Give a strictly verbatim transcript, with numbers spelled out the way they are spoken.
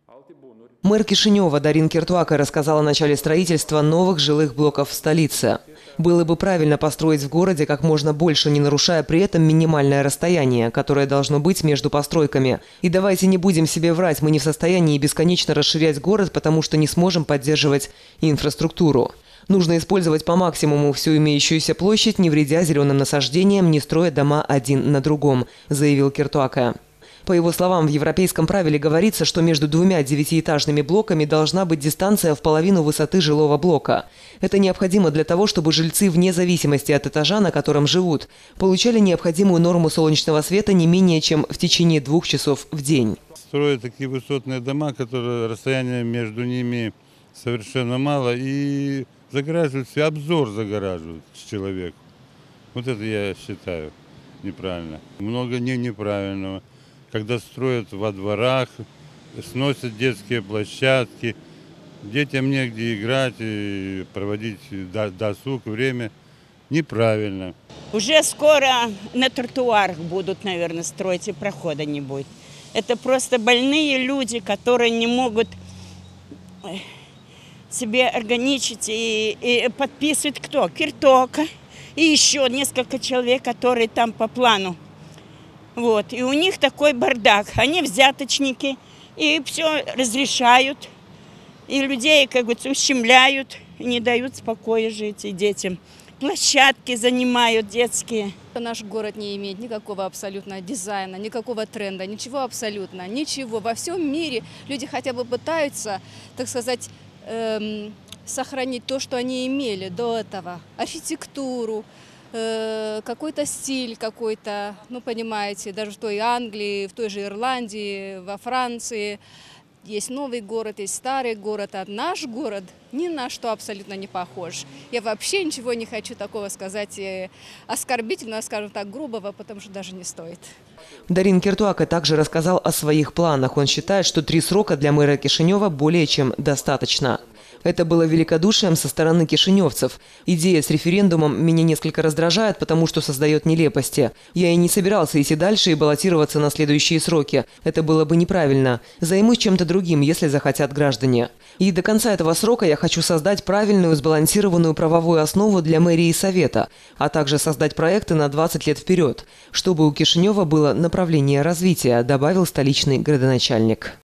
Мэр Кишинева Дарин Кертуака рассказала о начале строительства новых жилых блоков в столице. Было бы правильно построить в городе как можно больше, не нарушая при этом минимальное расстояние, которое должно быть между постройками. И давайте не будем себе врать, мы не в состоянии бесконечно расширять город, потому что не сможем поддерживать инфраструктуру. Нужно использовать по максимуму всю имеющуюся площадь, не вредя зеленым насаждениям, не строя дома один на другом, заявил Кертуака. По его словам, в европейском правиле говорится, что между двумя девятиэтажными блоками должна быть дистанция в половину высоты жилого блока. Это необходимо для того, чтобы жильцы, вне зависимости от этажа, на котором живут, получали необходимую норму солнечного света не менее чем в течение двух часов в день. Строят такие высотные дома, которые расстояние между ними совершенно мало, и загораживают, и обзор загораживают человеку. Вот это я считаю неправильно. Много не неправильного. Когда строят во дворах, сносят детские площадки, детям негде играть и проводить досуг, время. Неправильно. Уже скоро на тротуарах будут, наверное, строить, и прохода не будет. Это просто больные люди, которые не могут себе органичить и, и подписывать кто? Кертуака и еще несколько человек, которые там по плану. Вот. И у них такой бардак. Они взяточники и все разрешают. И людей, как говорится, ущемляют, и не дают спокойно жить и детям. Площадки занимают детские. Наш город не имеет никакого абсолютно дизайна, никакого тренда, ничего абсолютно, ничего. Во всем мире люди хотя бы пытаются, так сказать, эм, сохранить то, что они имели до этого. Архитектуру, э, какой-то стиль какой-то, ну понимаете, даже в той Англии, в той же Ирландии, во Франции. Есть новый город, есть старый город, а наш город ни на что абсолютно не похож. Я вообще ничего не хочу такого сказать оскорбительного, скажем так, грубого, потому что даже не стоит. Дарин Кертуака также рассказал о своих планах. Он считает, что три срока для мэра Кишинева более чем достаточно. Это было великодушием со стороны кишиневцев. Идея с референдумом меня несколько раздражает, потому что создает нелепости. Я и не собирался идти дальше и баллотироваться на следующие сроки. Это было бы неправильно. Займусь чем-то другим, если захотят граждане. И до конца этого срока я хочу создать правильную, сбалансированную правовую основу для мэрии и совета, а также создать проекты на двадцать лет вперед, чтобы у Кишинева было направление развития, добавил столичный градоначальник.